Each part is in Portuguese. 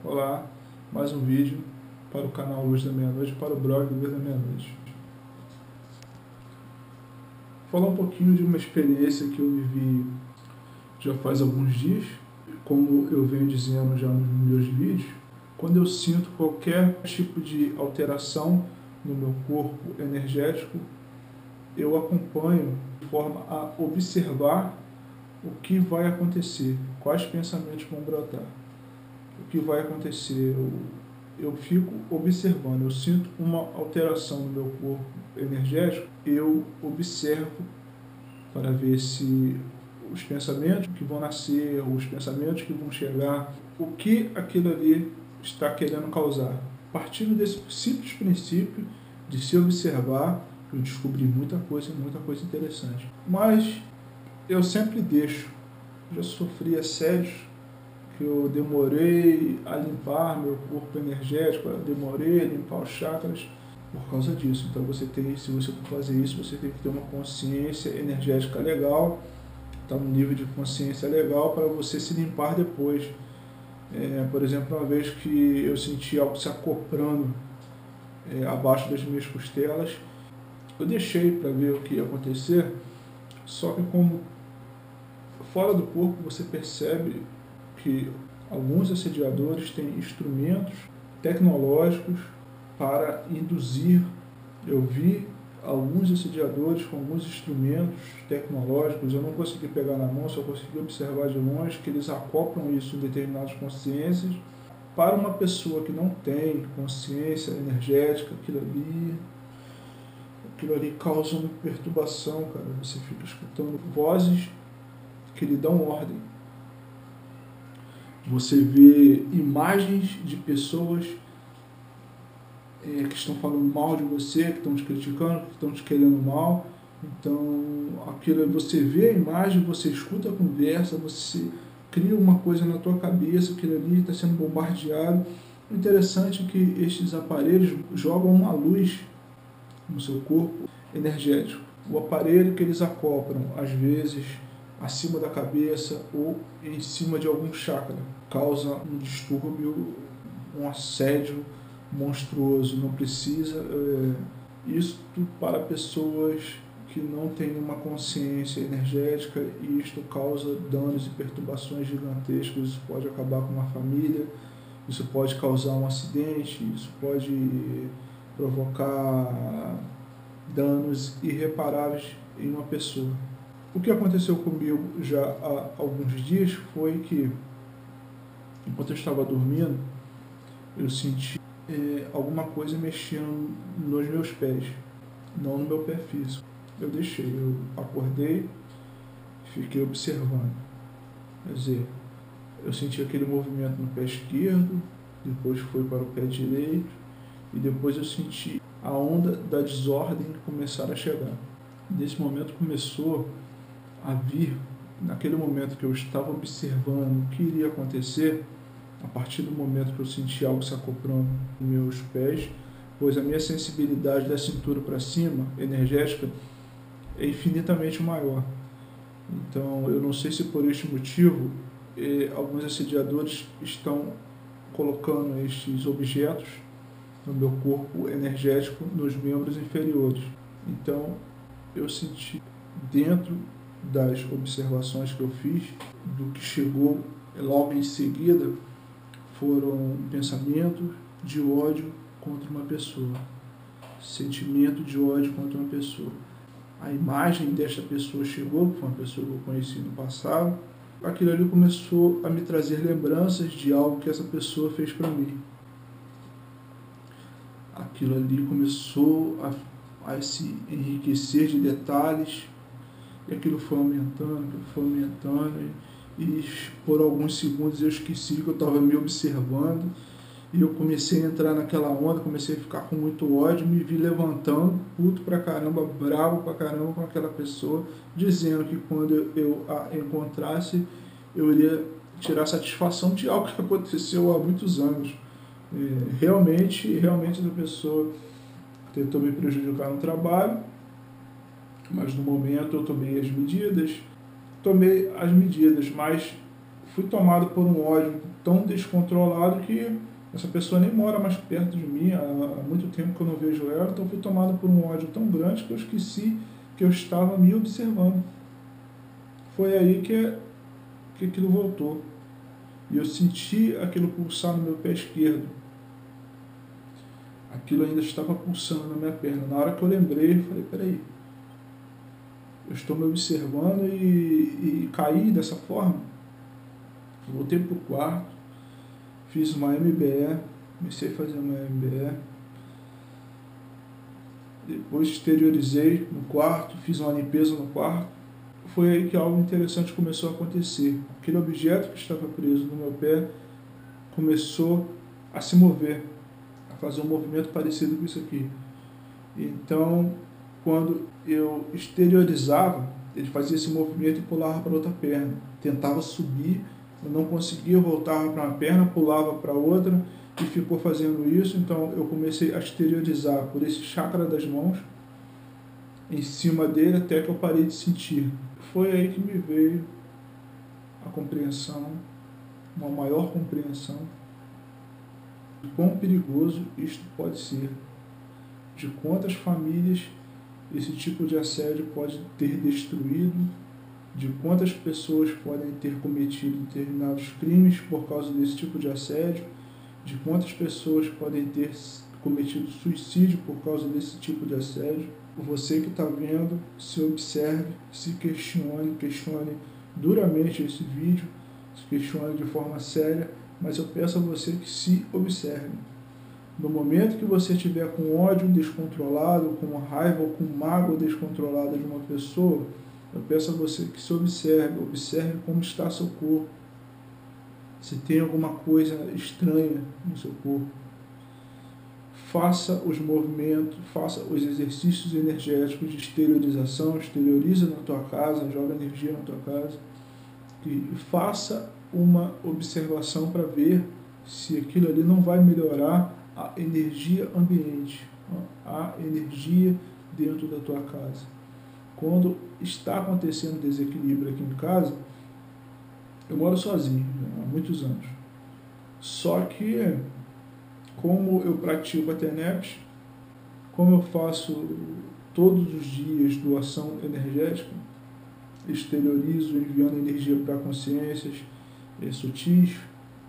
Olá, mais um vídeo para o canal Luz da Meia-Noite, para o blog Luz da Meia-Noite. Vou falar um pouquinho de uma experiência que eu vivi já faz alguns dias. Como eu venho dizendo já nos meus vídeos, quando eu sinto qualquer tipo de alteração no meu corpo energético, eu acompanho de forma a observar o que vai acontecer, quais pensamentos vão brotar. O que vai acontecer, eu fico observando, eu sinto uma alteração no meu corpo energético, eu observo para ver se os pensamentos que vão nascer, os pensamentos que vão chegar, o que aquilo ali está querendo causar. Partindo desse simples princípio de se observar, eu descobri muita coisa interessante. Mas eu sempre deixo, já sofri assédios, que eu demorei a limpar meu corpo energético, eu demorei a limpar os chakras por causa disso. Então se você for fazer isso, você tem que ter uma consciência energética legal, tá num nível de consciência legal para você se limpar depois. Por exemplo, uma vez que eu senti algo se acoprando abaixo das minhas costelas, eu deixei para ver o que ia acontecer, só que como fora do corpo você percebe que alguns assediadores têm instrumentos tecnológicos para induzir. Eu vi alguns assediadores com alguns instrumentos tecnológicos, eu não consegui pegar na mão, só consegui observar de longe, que eles acoplam isso em determinadas consciências. Para uma pessoa que não tem consciência energética, aquilo ali causa uma perturbação, cara. Você fica escutando vozes que lhe dão ordem. Você vê imagens de pessoas que estão falando mal de você, que estão te criticando, que estão te querendo mal. Então, você vê a imagem, você escuta a conversa, você cria uma coisa na tua cabeça, aquilo ali está sendo bombardeado. O interessante é que estes aparelhos jogam uma luz no seu corpo energético. O aparelho que eles acoplam, às vezes, acima da cabeça ou em cima de algum chakra, causa um distúrbio, um assédio monstruoso. Não precisa isto para pessoas que não têm uma consciência energética, e isto causa danos e perturbações gigantescas. Isso pode acabar com uma família, isso pode causar um acidente, isso pode provocar danos irreparáveis em uma pessoa. O que aconteceu comigo já há alguns dias foi que, enquanto eu estava dormindo, eu senti alguma coisa mexendo nos meus pés, não no meu pé físico. Eu acordei, fiquei observando. Quer dizer, eu senti aquele movimento no pé esquerdo, depois foi para o pé direito, e depois eu senti a onda da desordem começar a chegar. Nesse momento começou a vir, naquele momento que eu estava observando o que iria acontecer, a partir do momento que eu senti algo se acoplando nos meus pés, pois a minha sensibilidade da cintura para cima, energética, é infinitamente maior. Então, eu não sei se por este motivo, alguns assediadores estão colocando estes objetos no meu corpo energético, nos membros inferiores. Então, eu senti, dentro das observações que eu fiz, do que chegou logo em seguida, foram pensamentos de ódio contra uma pessoa, sentimento de ódio contra uma pessoa. A imagem desta pessoa chegou, que foi uma pessoa que eu conheci no passado. Aquilo ali começou a me trazer lembranças de algo que essa pessoa fez para mim. Aquilo ali começou a se enriquecer de detalhes, e aquilo foi aumentando, e por alguns segundos eu esqueci que eu estava me observando, e eu comecei a entrar naquela onda, comecei a ficar com muito ódio, me vi levantando, puto pra caramba, bravo pra caramba com aquela pessoa, dizendo que quando eu a encontrasse, eu iria tirar satisfação de algo que aconteceu há muitos anos. Realmente essa pessoa tentou me prejudicar no trabalho, mas no momento eu tomei as medidas, mas fui tomado por um ódio tão descontrolado que essa pessoa nem mora mais perto de mim, há muito tempo que eu não vejo ela, então eu fui tomado por um ódio tão grande que eu esqueci que eu estava me observando. Foi aí que aquilo voltou. E eu senti aquilo pulsar no meu pé esquerdo. Aquilo ainda estava pulsando na minha perna. Na hora que eu lembrei, eu falei, peraí, eu estou me observando e caí dessa forma. Voltei para o quarto, fiz uma MBE, comecei a fazer uma MBE. Depois exteriorizei no quarto, fiz uma limpeza no quarto. Foi aí que algo interessante começou a acontecer. Aquele objeto que estava preso no meu pé começou a se mover, a fazer um movimento parecido com isso aqui. Então, quando eu exteriorizava, ele fazia esse movimento e pulava para outra perna. Tentava subir, eu não conseguia, voltava para uma perna, pulava para outra e ficou fazendo isso. Então, eu comecei a exteriorizar por esse chakra das mãos, em cima dele, até que eu parei de sentir. Foi aí que me veio a compreensão, uma maior compreensão de quão perigoso isto pode ser, de quantas famílias esse tipo de assédio pode ter destruído, de quantas pessoas podem ter cometido determinados crimes por causa desse tipo de assédio, de quantas pessoas podem ter cometido suicídio por causa desse tipo de assédio. Você que está vendo, se observe, se questione duramente esse vídeo, se questione de forma séria, mas eu peço a você que se observe. No momento que você estiver com ódio descontrolado, com raiva ou com mágoa descontrolada de uma pessoa, eu peço a você que se observe, observe como está seu corpo, se tem alguma coisa estranha no seu corpo. Faça os movimentos, faça os exercícios energéticos de exteriorização, exterioriza na tua casa, joga energia na tua casa e faça uma observação para ver se aquilo ali não vai melhorar a energia ambiente, a energia dentro da tua casa. Quando está acontecendo desequilíbrio aqui em casa, eu moro sozinho há muitos anos, só que como eu pratico a TENEPS, como eu faço todos os dias doação energética, exteriorizo enviando energia para consciências sutis,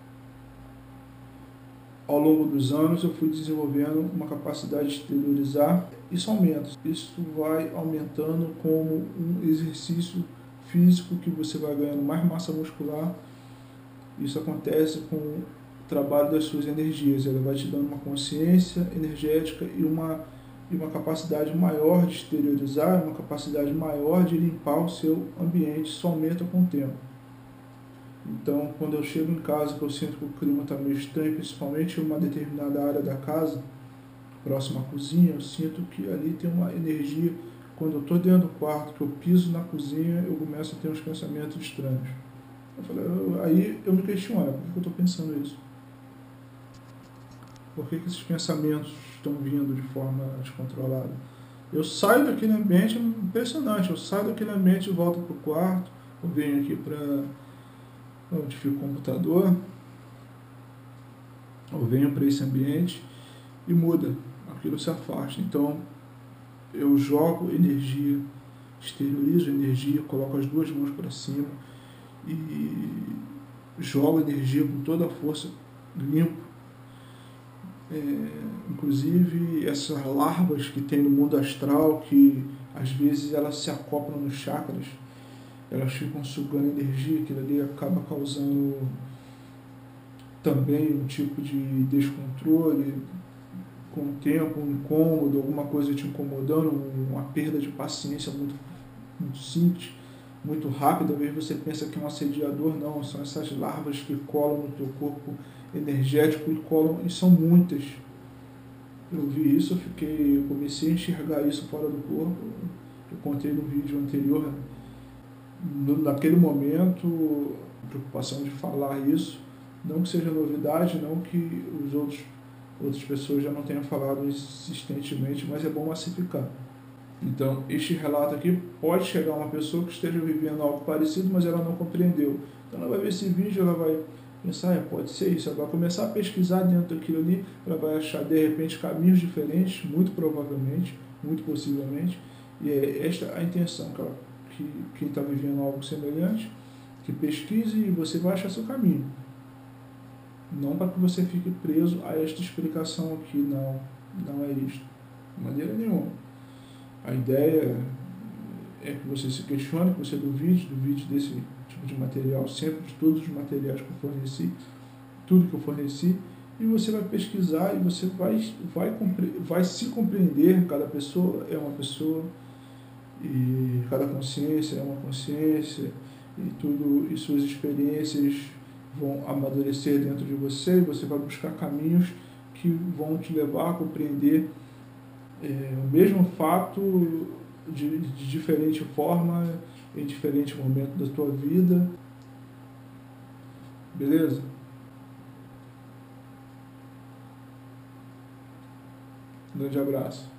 ao longo dos anos eu fui desenvolvendo uma capacidade de exteriorizar. Isso aumenta, isso vai aumentando como um exercício físico que você vai ganhando mais massa muscular. Isso acontece com o trabalho das suas energias, ela vai te dando uma consciência energética e uma capacidade maior de exteriorizar, uma capacidade maior de limpar o seu ambiente, isso aumenta com o tempo. Então, quando eu chego em casa, que eu sinto que o clima está meio estranho, principalmente em uma determinada área da casa, próxima à cozinha, eu sinto que ali tem uma energia. Quando eu estou dentro do quarto, que eu piso na cozinha, eu começo a ter uns pensamentos estranhos. Aí eu me questiono, por que eu estou pensando isso? Por que esses pensamentos estão vindo de forma descontrolada? Eu saio daquele ambiente, impressionante, eu saio daquele ambiente e volto para o quarto, eu venho aqui para onde fica o computador, eu venho para esse ambiente e muda, aquilo se afasta. Então, eu jogo energia, exteriorizo energia, coloco as duas mãos para cima e jogo energia com toda a força, limpo. Inclusive essas larvas que tem no mundo astral, que às vezes elas se acoplam nos chakras, elas ficam sugando energia, aquilo ali acaba causando também um tipo de descontrole, com o tempo, um incômodo, alguma coisa te incomodando, uma perda de paciência muito simples, muito rápida. Às vezes você pensa que é um assediador, não, são essas larvas que colam no teu corpo energético e colam, e são muitas. Eu vi isso, eu comecei a enxergar isso fora do corpo. Eu contei no vídeo anterior, naquele momento, a preocupação de falar isso, não que seja novidade, não que outras pessoas já não tenham falado insistentemente, mas é bom massificar. Então, este relato aqui pode chegar a uma pessoa que esteja vivendo algo parecido, mas ela não compreendeu. Então, ela vai ver esse vídeo, ela vai Pensar, pode ser isso. Ela vai começar a pesquisar dentro daquilo ali, ela vai achar de repente caminhos diferentes, muito provavelmente, muito possivelmente, e é esta a intenção, que quem está vivendo algo semelhante, que pesquise e você vai achar seu caminho. Não para que você fique preso a esta explicação aqui, não é isto, de maneira nenhuma. A ideia é que você se questione, que você duvide desse tipo de material, sempre de todos os materiais que eu forneci, tudo que eu forneci, e você vai pesquisar e você vai se compreender. Cada pessoa é uma pessoa, e cada consciência é uma consciência, e suas experiências vão amadurecer dentro de você, e você vai buscar caminhos que vão te levar a compreender o mesmo fato de diferente forma, em diferente momento da tua vida. Beleza? Um grande abraço.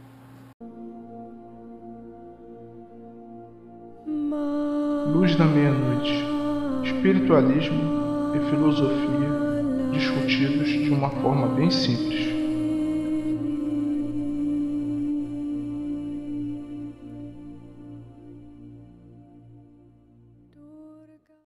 Luz da Meia-Noite. Espiritualismo e filosofia discutidos de uma forma bem simples.